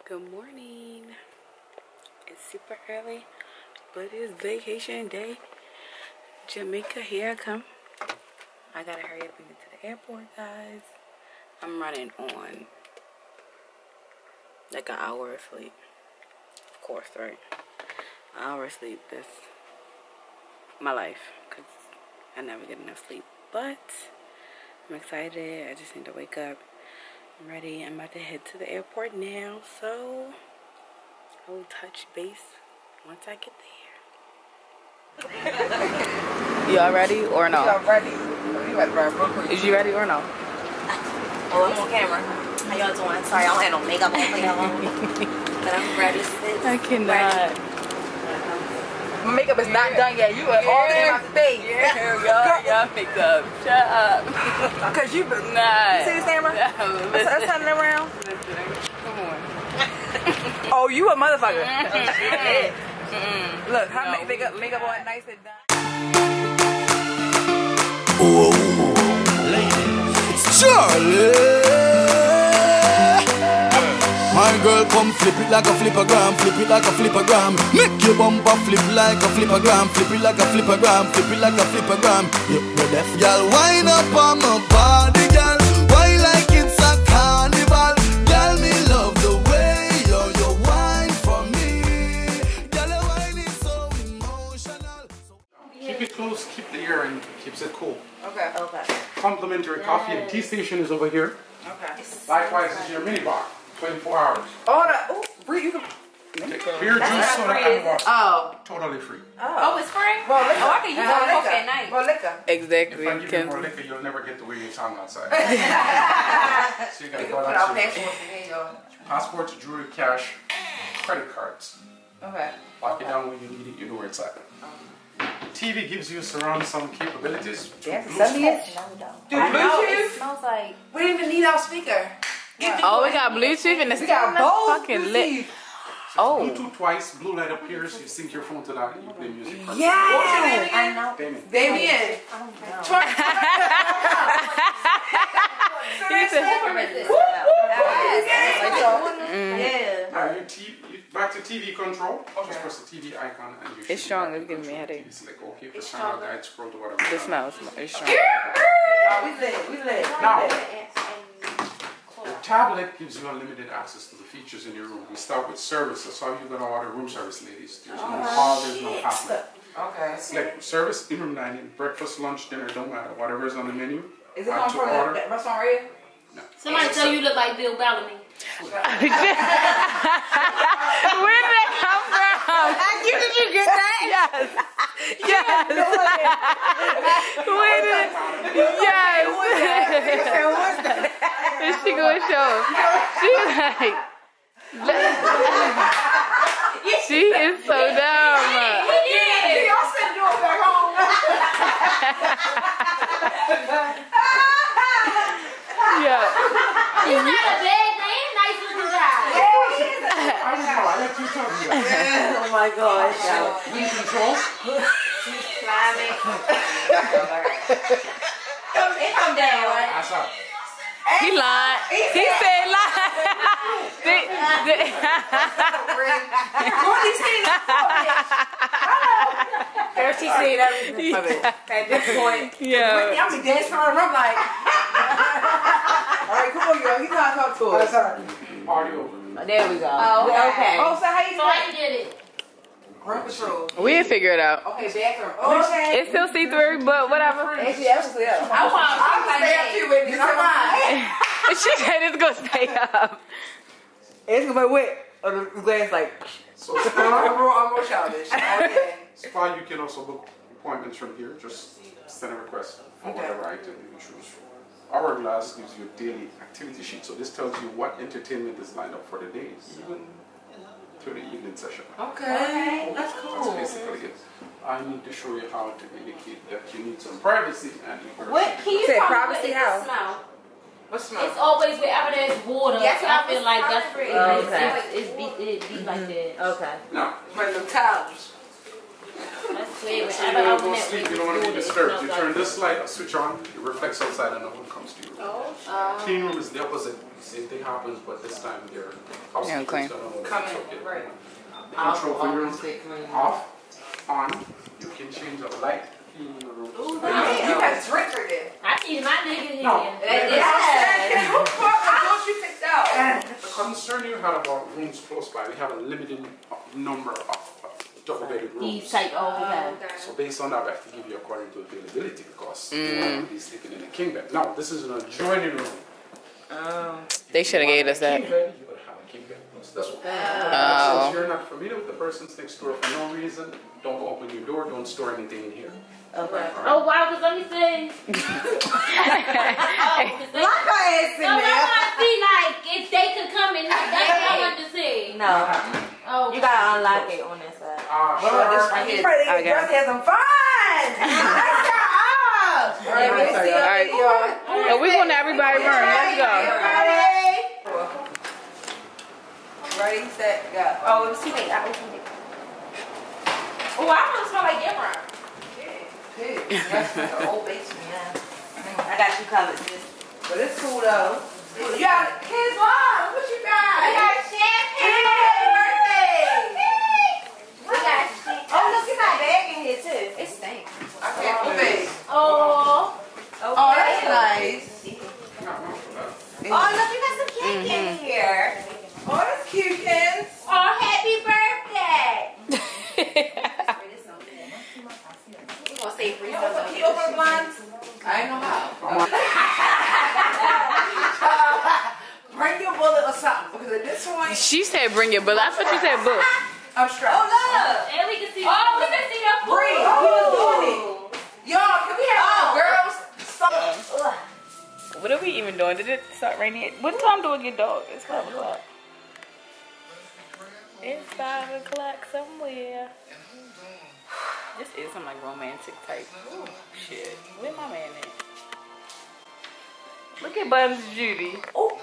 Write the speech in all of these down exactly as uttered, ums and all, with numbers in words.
Good morning. It's super early, but it is vacation day. Jamaica, here I come. I gotta hurry up and get to the airport, guys. I'm running on like an hour of sleep. Of course, right? An hour of sleep. That's my life, because I never get enough sleep. But I'm excited. I just need to wake up. I'm ready. I'm about to head to the airport now, so I will touch base once I get there. Y'all ready or no? Y'all ready? You ready, bro? Is you ready or no? Oh, I'm on camera. How y'all doing? Sorry, I don't have no makeup on for y'all. But I'm ready. Sis. I cannot. Ready. My makeup is not done yet. You are yeah. all in my face. Yeah, y'all, y'all picked up. Shut up. Cause you been nah. You see this camera? No, let's, let's turn it around. Listen, come on. Oh, you a motherfucker. Mm-mm. Mm-mm. Look, her No. makeup makeup all nice and done. Whoa, ladies, it's Charlie. My girl, come flip it like a flippergram, flip it like a flippergram. Make your bumper flip like a flippergram, flip it like a flippergram, flip it like a flippergram. Yep, you're deaf, y'all. Wind up on my body, girl. Why like it's a carnival? Girl, me love the way you you wine for me. Girl, your wine is so emotional. Keep it close, keep the air and keeps it cool. Okay. Okay. Complimentary coffee and tea station is over here. Okay. Likewise is your mini bar, twenty-four hours. Oh, that. Oh, free. You can. Beer, juice, soda, and water. Oh. Totally free. Oh, it's free? Well, liquor. Oh, I can use More that coffee liquor. at night. More liquor. Exactly. If I give you more Kenzie. liquor, you'll never get to wear your tongue outside. So you We gotta can go put out our your passports in here, y'all. passports, jewelry, cash, credit cards. Okay. Lock it down when you need it, you know where it's at. T V gives you surround sound capabilities. That's Blue- seventy inch. No, we don't. Do I know, it Bluetooth? smells like... We didn't even need our speaker. Get the Oh, we got Bluetooth and the We got both fucking Bluetooth. lit. So Oh. Bluetooth twice, blue light appears, you sync your phone to that and you play music. from it. Yeah. What's your name I again? know. Damien. Damien. I don't know. He said, Yeah. Now you T you back to T V control. Just press the T V icon and you should It's strong, see it's giving me a headache. It's like okay for channel guide, scroll to whatever. the smell, it's strong. Oh, we lit. We lit. Now, the tablet gives you unlimited access to the features in your room. We start with service. That's how you're gonna order room service, ladies. There's no call, there's no hassle. Okay. Select service, in-room dining, breakfast, lunch, dinner, don't matter. Whatever is on the menu. Is it add coming to from order. that restaurant right here? No. Somebody tell you look like Bill Bellamy. Where did that come from? You did you get that? Yes. Yes. Where did yes. And she gonna show. She like she is so dumb. Y'all said you were back home. Yeah. He's not a bad man, nice looking guy. I don't know. I let you talk to you. Oh my gosh. You control? It come down, right? That's up. He lied. He said lie. See- see- Courtney seen There she seen everything. Yeah. At this point. Yeah. I'm be dancing around and I'm like. Alright, come on, girl. You gotta talk to us. Party over. There we go. Oh, okay. Oh, so how you So how you did it? Run control. We'll figure it out. Okay, bathroom. Oh, okay. It's still see-through, but whatever. Actually, that was clear. I want I'm to stay up too with this. I'm fine. She said it's gonna stay up. It's gonna be wet. Or the glass like. So I'm spa, more, I'm more childish. Okay. spa, you can also book appointments from here. Just send a request for Okay. whatever item you choose. Hourglass gives you a daily activity sheet. So this tells you what entertainment is lined up for the day, even to the evening session. Okay. That's That's cool. basically it. I need to show you how to indicate that you need some privacy and What can you Say tell me what privacy is how? the smell? What smell? It's always wherever there's water. Yes, so I feel like that's it's pretty. probably It's, free. it's, it's, be, it be like that. Okay. Now, Like them towels. Let's Wait, So you don't go to sleep, you don't want to be disturbed. You turn this light, switch on, it reflects outside and no one comes to you. Oh. Clean room is the opposite. Same thing happens, but this time your housekeeper's clean. gonna know Come it's in, okay. right. Control for your room. stay clean. Off, on, you can change the light. Clean your room. Ooh, you got a drink right there. I see my nigga here. No. Yes. Who don't you take out? The concern you had about rooms close by, we have a limited number of double-bedded rooms. These type all the time. So based on that, we have to give you according to availability because you want to be sleeping in a king bed. Now, this is an adjoining room. Oh. They should have gave us that. King bed, you would have a king bed plus this one. Oh. Since you're not familiar with the persons next door for no reason, don't open your door, don't store anything in here. Okay. Oh wow, cause let me see. Lock her ass in No, that's there. why I see like if they could come in, that's what I want to see. No, Oh, you gotta unlock it on this side. Ah, Well, this sure. right here. Ready to Okay. have some fun. Let's go up. Let me see All right. y'all. So we going to everybody room. Let's go. Ready? Ready, set, go. Oh, let me see. Wait, I opened it. oh, I want to smell like different. Pig. That's like an old basement. Yeah. I got you covered, sis. But it's cool though. You got kids love. What you got? I got champagne. Happy birthday. We got champagne. Oh, look at my bag in here too. It stinks. I can't believe. Oh. Oh, that's nice. Oh, look, we got some cake in here. Oh, that's cute, kids. Oh, happy birthday. We gonna say free You some open, you open blinds? I ain't know how. Bring your bullet or something because at this point, She said bring your book. I thought you said book. I'm stressed. Oh, look. And we can see. Oh, we can see the food. Breathe. We was doing it. Y'all, can we have all girls? Some- What are we even doing? Did it start raining? What time do we get dog? It's five o'clock. It's five o'clock somewhere. This is some like romantic type shit. Where my man at? Look at Buns Judy. Oh.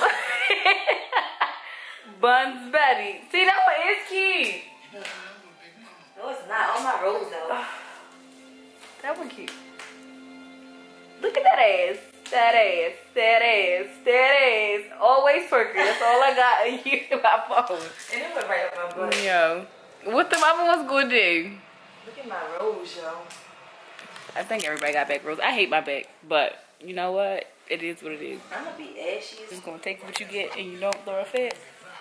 Buns Betty. See, that one is cute. No, it's not. All my rolls though. That one cute. Look at that ass. That ass. That ass. That ass. Always twerking. That's all I got in you in my phone. And it went right up my butt. Yo. What the other one's gonna do? Look at my rolls, yo. I think everybody got back rolls. I hate my back, but you know what? It is what it is. I'm gonna be ashy. You're just gonna take what you get and you don't throw a fit.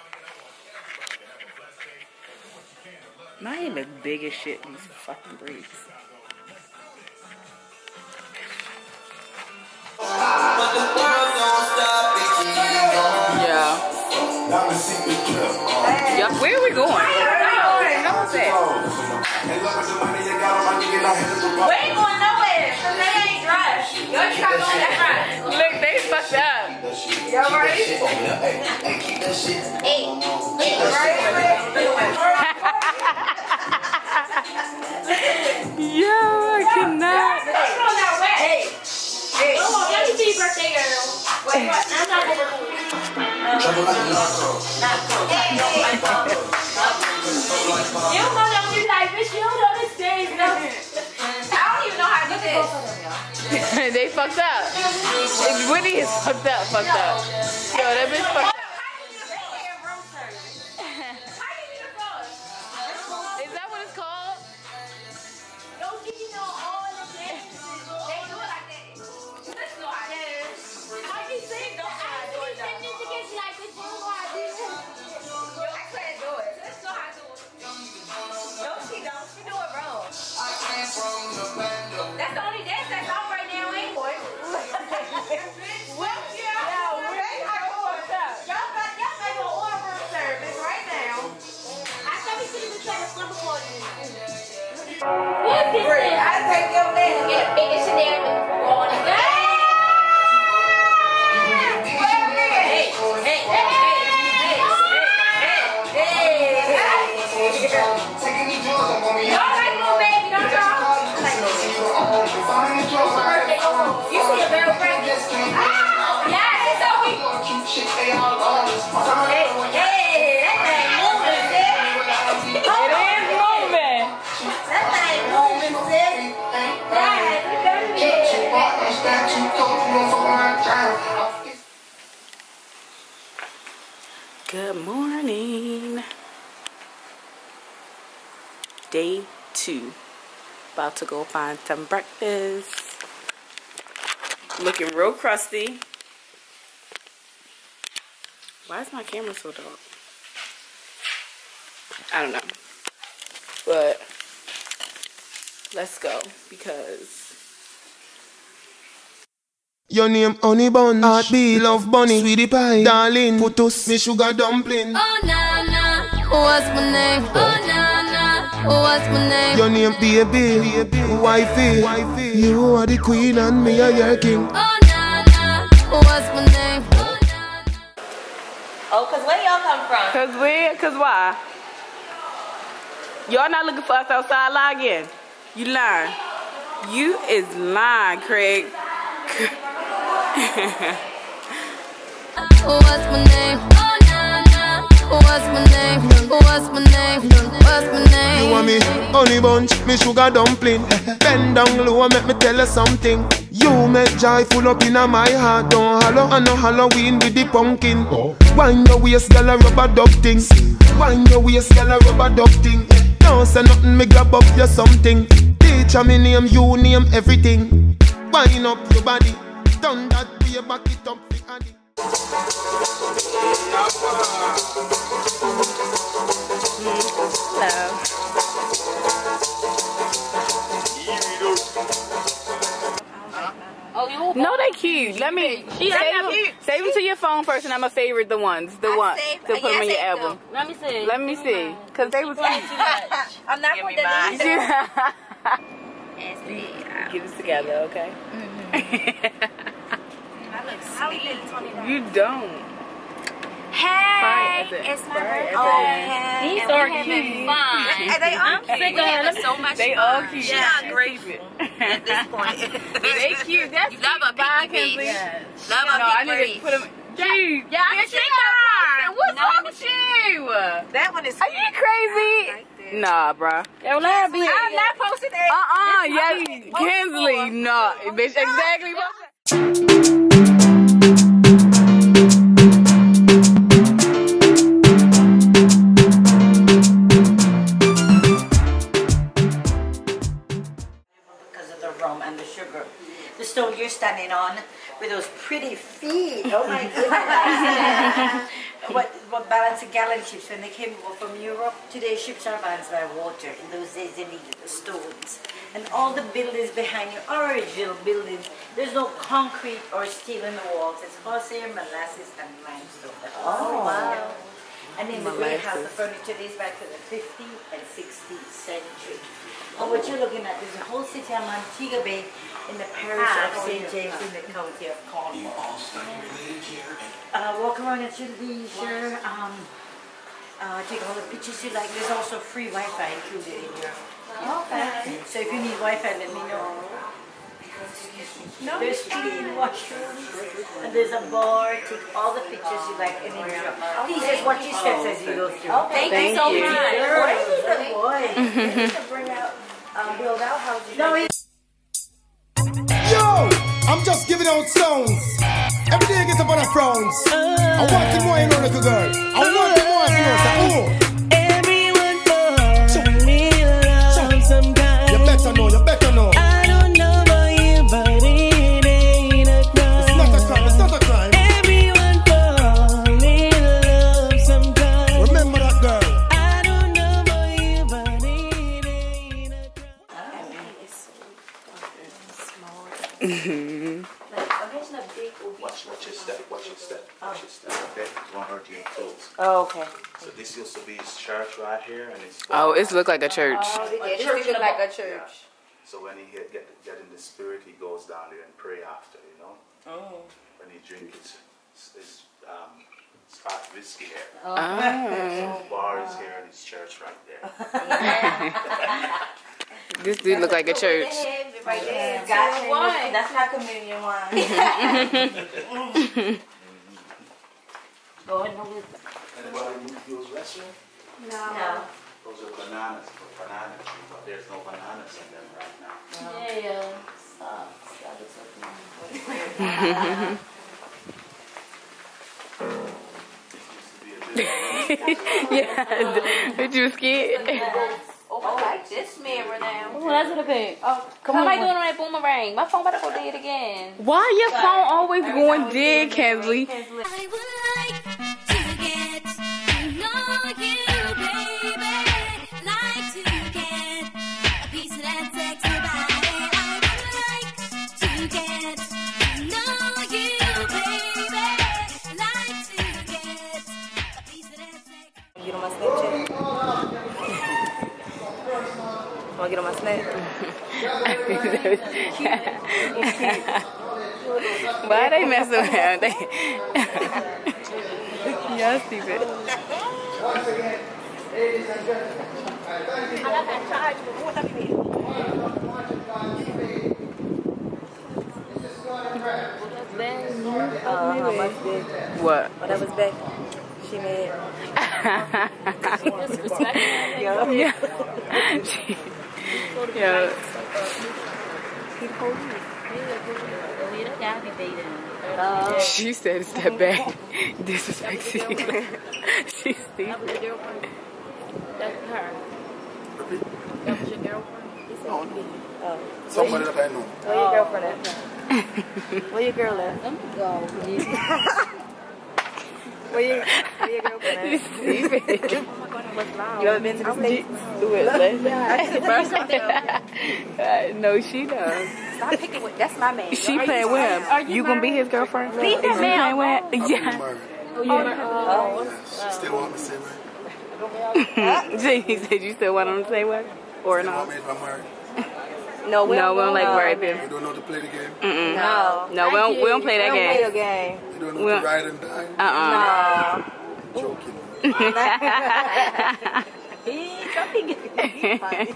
Mine look big as shit in these fucking briefs. Yeah. Yeah. Where are we going? How was that? We ain't going nowhere. Cause they ain't dressed. Y'all try to go that dress. Look, they fucked up. Y'all ready? Hey. Hey. Yo, I cannot. Let's go that way. Hey. Hey. Come on, let me see your birthday girl. Wait, what? I'm not gonna do it. You know that you like, bitch, you don't know this thing. No. I don't even know how to do this. They fucked up. Whitney is fucked up, fucked up. Yo, that bitch fucked up. Is that what it's called? That's the only dance that's out right now, ain't it? Well, yeah. Y'all got y'all got your order room service right now. I thought we should have tried to slumber for you. What's this? Great. I take your name. Get a big Chanel on it. Hey! Hey! Hey! Hey! Hey! Hey! Y'all like little baby, don't y'all? You see a little friend? Ah! Yeah, it's so we. Hey, hey, that thing moving, sis. It is moving. That thing moving. morning. Day two. About to go find some breakfast. Looking real crusty. Why is my camera so dark? I don't know. But let's go because your name honey bun, heartbeat, love bunny, sweetie pie, darling, put us me sugar dumpling. Oh na na, what's my name? Oh na na, what's my name? Your name baby, baby, wifey, wifey. You are the queen and me are your king. Oh na na, what's my name? Oh na na. Oh, cause where y'all come from? Cause we, cause why? Y'all not looking for us outside, lie again. You lying. You is lying, Craig. What's my name? Oh na na. What's my name? What's my name? What's my name? You want me honey bunch, me sugar dumpling. Bend down low and make me tell you something. You make joy full up in my heart. Don't hollow and no Halloween with the pumpkin. Wind your waist, girl, a rubber duck thing. Wind your waist, girl, a rubber duck thing. Don't say nothing, me grab up you something. Teacher me name, you name everything. Wind up your body. Done that way, back it up the addy. Oh, no, they cute. Let me save them, save them to your phone first, and I'm gonna favorite the ones, the ones to put them in your album. Let me see. Let me see, cause they was cute. I'm not putting that in. Get this together, okay? Mm-hmm. You don't. Hey, it. it's my Right, birthday. Oh, These and are we're having cute. fun. And they are cute. We're having so much They fun. all cute. She's not grateful at this point. They cute. That's you love a cute. big Yes. Love No, I a need big to put them. Dude, yeah, I yes, see you that. are. What's No, wrong with you? That one is Are you crazy? Right Nah, bruh. I'm not posting that. Uh-uh, yes, Kinsley, no. Bitch, exactly. Because of the rum and the sugar. The stone you're standing on with those pretty feet. Oh my goodness. what, what balancing gallon ships when they came over from Europe? Today ships are balanced by water. In those days they needed the stones. And all the buildings behind you are original buildings. There's no concrete or steel in the walls. It's horsehair, molasses, and limestone. Oh, wow. And in the great house, the furniture dates back to the fifteenth and sixteenth century. And what you're looking at is the whole city of Montego Bay in the parish of Saint James in the county of Cornwall. Uh, walk around at your leisure. Um, uh, take all the pictures you like. There's also free Wi-Fi included in your. Okay. So if you need Wi-Fi, let me know. No, there's clean washrooms and there's a bar. Take all the pictures you like and enjoy. Please just watch your steps as you go through. Okay. Thank, Thank you so much. Good boy. To bring out, um, build out houses. No, Yo, I'm just giving out songs. Every day I get up on a frowns. I want the more, you know, little girl. I want the more, you know, say, oh. Everyone for me love some kind. You better know, you better know. I don't know about you, but it ain't a crime. It's not a crime, it's not a crime. Everyone for me love some kind. Remember that girl. I don't know about you, but it ain't a crime. Watch, watch your step, watch your step, watch your step, okay? It won't hurt your toes. Oh, okay. So this used to be his church right here, and it's... Oh, it look like a church. Oh, yeah, this look like a church. So when he get, get, get in the spirit, he goes down there and pray after, you know? Oh. When he drink his, his um, Scotch whiskey here. Oh. So the bar is here and his church right there. This dude look like a church. Right there. Gotcha. Wine. That's not communion wine. Go in the with Anybody move those restroom? No. no. Those are bananas for banana tree, but there's no bananas in them right now. No. Yeah, yeah. Sucks. That is so It used to be a bit Yeah, but you scared? Oh, I like this mirror now. Oh, that's what I pick. Oh, Come how on. am I doing on that boomerang? My phone better go dead again. Why your phone always going dead, Kensley? I would like to get to know you, baby. Like to get a piece of that sexy body. I would like to get to know you, baby. Like to get a piece of that sexy. Get on my Snapchat. Wanna get on my Snap? Why they messing around? They y'all stupid. Uh, how much big? What? Oh, that was back. She made. Yeah. Yeah. Yeah. She said step back. Disrespectful. She's stupid. That's her. That was your girlfriend? Oh. Somebody that I know. Where your girlfriend at? Where your girl at? Let me go. Where your, where your girlfriend at? Stupid. You ever been to the States? Do it, uh, no, she does. Stop picking with. That's my man. She playing with him. Are you gonna be his girlfriend? Leave that man with him? Yeah. Oh, yeah. Oh. Still want me to say right? He said you still want him to say what? Or Still no? want me if I'm married? No, we No, don't we don't like know. married people. You don't know how to play the game? Mm-mm. No. No, we don't, we don't play that We don't play the game. game. You don't know Well- how to ride and die? Uh-uh. No. Joking. He's something. He's funny.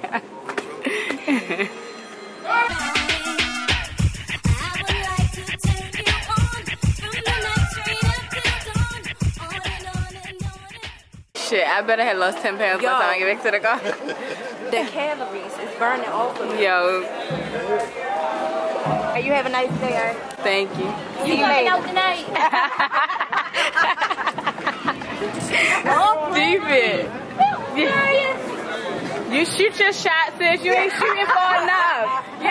Shit, I better have lost ten pounds by the time I get back to the car. The calories is burning off of me. Yo, Hey, you have a nice day, all right? thank you. You Coming out tonight. Stupid. You shoot your shot, sis. You ain't shooting far enough.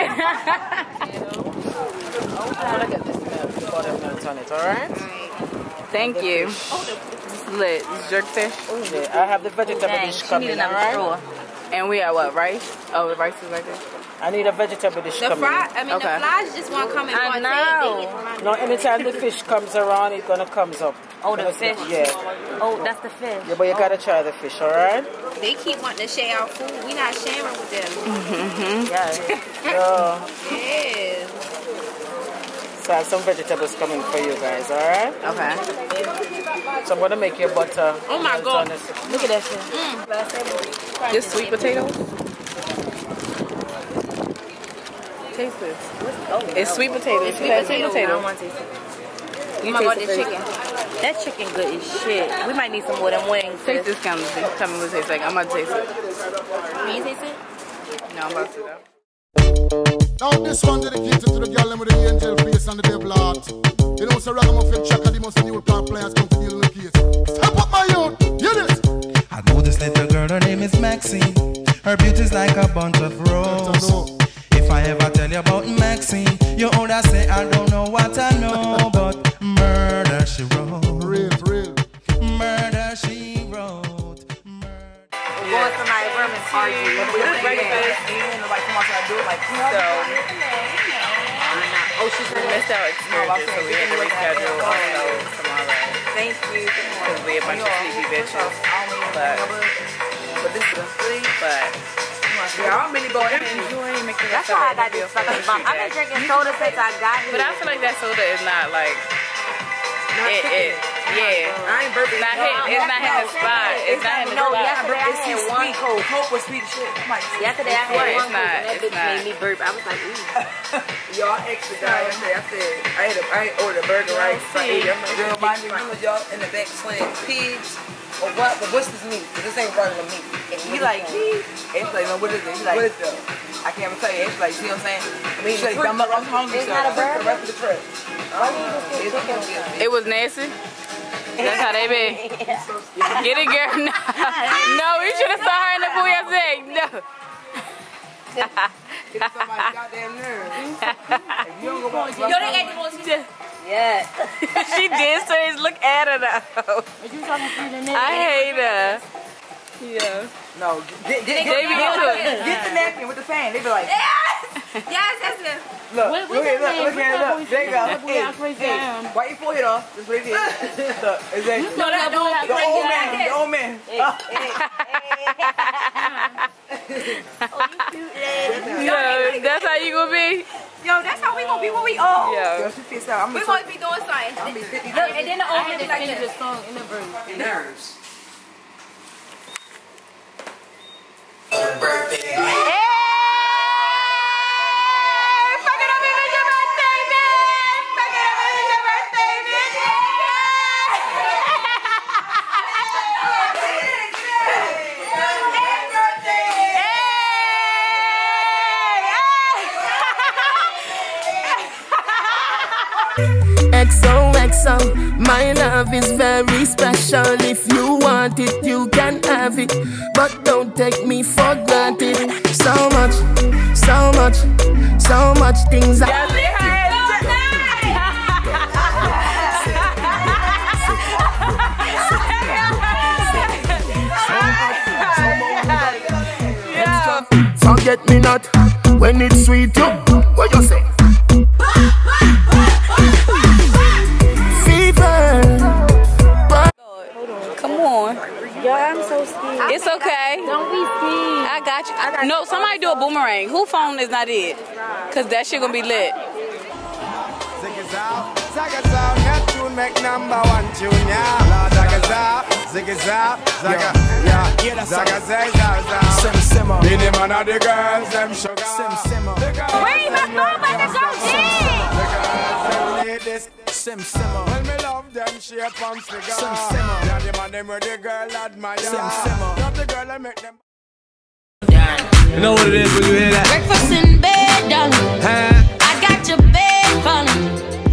Alright? Thank you. Lit. Jerk fish. I have the vegetable dish coming, alright? And we are what, rice? Oh, the rice is right there. I need a vegetable dish The coming. fry, I mean, Okay. the flies just want to come and I partake. know. They get from my- No, anytime the fish comes around, it's gonna comes up. Oh, the fish? Yeah. Oh, that's the fish. Yeah, but you gotta try the fish, alright? They keep wanting to share our food. We not sharing with them. Yeah. So, Yes. so I have some vegetables coming for you guys, alright? Okay. So I'm gonna make you butter. Oh my and God. tonic. Look at that shit. Just sweet potatoes? Taste this. It's sweet potatoes. It's sweet sweet potato. potato. I don't want to taste it. Oh my God, taste this it chicken. That chicken good as shit. We might need some more of them wings. Taste this kind of thing. Tell me what it tastes like. I'm about to taste it. Can you taste it? No, I'm about to though. Now this one dedicated to the girl with the angel face and the devil heart. You know, so Ragamuffin Chaka, the most new part players come to deal in the case. Step up my youth, hear this. I know this little girl, her name is Maxine. Her beauty's like a bunch of roses. If I ever tell you about Maxine, you older say I don't know what I know, but murder she wrote. For real, for real. Murder she wrote. We're going to my room and party. Breakfast. Ain't nobody come outside and do it like So, Oh, she's we missed our excursion, so we had to reschedule also tomorrow. Thank you. Because we a bunch of sleepy bitches. But, But this is but, yeah, I'm really going enjoy making That's why I got this fucking bump. I've been drinking soda since I got here. But I feel like that soda is not like, it, it, yeah. I ain't burping. Not hit, it's not hitting the spot. It's not hitting the No, spot. yesterday I had one coke. Coke was sweet shit. Yesterday I had Right, one it's coke not, and that it's bitch not. made me burp. I was like, ooh. Y'all extra guys. I said, I said, I ate a, I ate ordered a burger rice. I ate it. Girl, mind me, remember y'all in the back playing pigs or what? But what's this meat? Because this ain't regular meat. And he like, it's like, no, what is it? He like, what is it? I can't even tell you. It's like, see what I'm saying? I mean, she's like, I'm, I'm hungry. It's so not a cook burger? the rest of the trip. I need to get chicken. It was nasty? That's how they be. Get it, girl. No, no, we should have saw her in the booyah thing. No. Get somebody's goddamn nerves. You don't go back. Yo, they ate the most. Yeah. She did, so he's look at her now. I hate her. Yeah. No, get, get, get, They be get, into it. get the napkin with the fan. They be like, Yes! Yes, that's it. look, What- look what's here, that look, name? look here, What's that look. There you go. boy- Hey, that boy hey, down? wipe your forehead off. Just right here. Look, is that No, that boy that the crazy old like man? this. The old man. Yo, that's how you gonna be? Yo, that's how we gonna be when we old. Yo, she fits out. I'm We gonna gonna be doing something. I'm gonna be fifty. Look, and then the old man be like this. Nerves. X O X O, my love is very special. If you want it, you can have it, but don't take me for granted. So much, so much, so much things I forget me not when it's sweet. You, what you say? Come on. Yo, I'm so scared. It's okay. Don't be scared. I got you. I, no, somebody do a boomerang. Who phone is not it? Cause that shit gonna be lit. Make number one tune, yeah. Zaga za, zigga za, zaga, yeah. Zaga za, zaga. Sim simmer. Be the man of the girls, them sugar. Sim simmer. Wait, my phone about to go dead. The girls, them ladies. Sim simmer. When me love them shape and figure. Sim simmer. Yeah, the man them where the girl admire. Sim simmer. Not the girl that make them. You know what it is when you hear that? Breakfast in bed, darling. Huh? I got your bed falling.